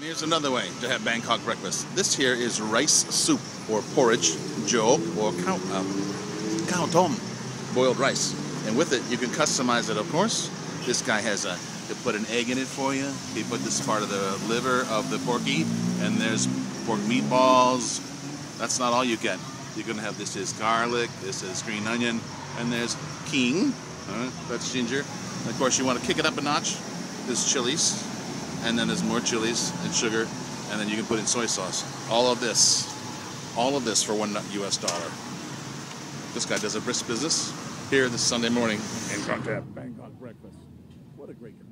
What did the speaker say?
And here's another way to have Bangkok breakfast. This here is rice soup or porridge, jok, or cow tom, boiled rice. And with it, you can customize it, of course. This guy has to put an egg in it for you. He put this part of the liver of the porky, and there's pork meatballs. That's not all you get. You're gonna have this is garlic, this is green onion, and there's king. That's ginger. And of course, you want to kick it up a notch. There's chilies, and then there's more chilies and sugar, and then you can put in soy sauce. All of this for $1 US. This guy does a brisk business here this Sunday morning. Bangkok breakfast. What a great